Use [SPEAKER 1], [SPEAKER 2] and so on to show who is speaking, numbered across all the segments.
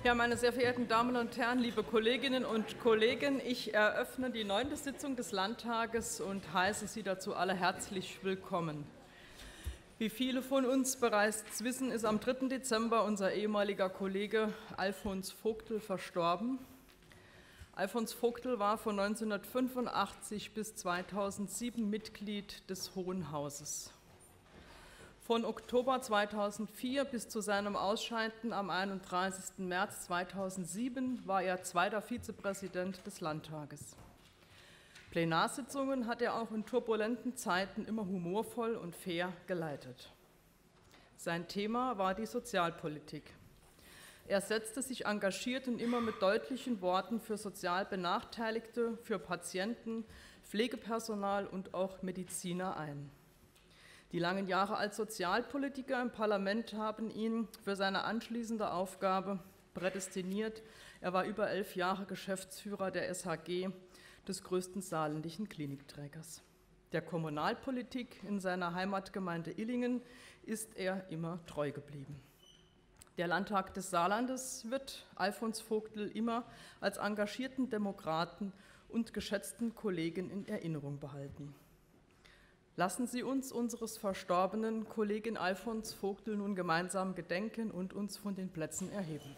[SPEAKER 1] Ja, meine sehr verehrten Damen und Herren, liebe Kolleginnen und Kollegen, ich eröffne die 9. Sitzung des Landtages und heiße Sie dazu alle herzlich willkommen. Wie viele von uns bereits wissen, ist am 3. Dezember unser ehemaliger Kollege Alfons Vogtl verstorben. Alfons Vogtl war von 1985 bis 2007 Mitglied des Hohen Hauses. Von Oktober 2004 bis zu seinem Ausscheiden am 31. März 2007 war er zweiter Vizepräsident des Landtages. Plenarsitzungen hat er auch in turbulenten Zeiten immer humorvoll und fair geleitet. Sein Thema war die Sozialpolitik. Er setzte sich engagiert und immer mit deutlichen Worten für sozial Benachteiligte, für Patienten, Pflegepersonal und auch Mediziner ein. Die langen Jahre als Sozialpolitiker im Parlament haben ihn für seine anschließende Aufgabe prädestiniert. Er war über 11 Jahre Geschäftsführer der SHG, des größten saarländischen Klinikträgers. Der Kommunalpolitik in seiner Heimatgemeinde Illingen ist er immer treu geblieben. Der Landtag des Saarlandes wird Alfons Vogtl immer als engagierten Demokraten und geschätzten Kollegen in Erinnerung behalten. Lassen Sie uns unseres verstorbenen Kollegen Alfons Vogtl nun gemeinsam gedenken und uns von den Plätzen erheben.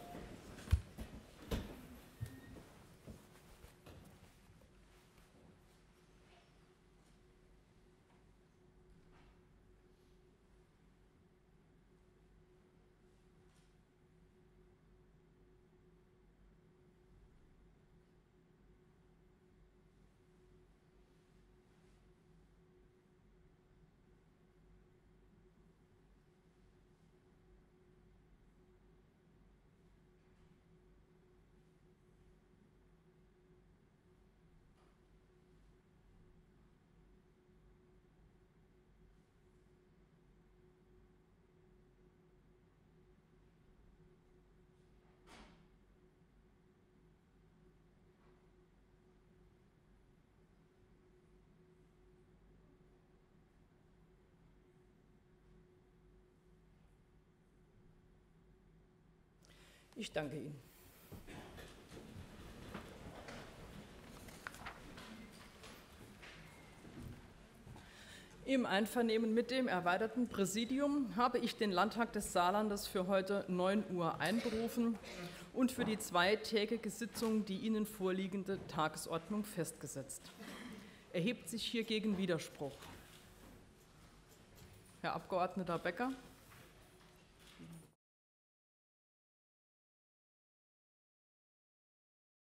[SPEAKER 1] Ich danke Ihnen. Im Einvernehmen mit dem erweiterten Präsidium habe ich den Landtag des Saarlandes für heute 9 Uhr einberufen und für die zweitägige Sitzung die Ihnen vorliegende Tagesordnung festgesetzt. Erhebt sich hiergegen Widerspruch? Herr Abgeordneter Becker.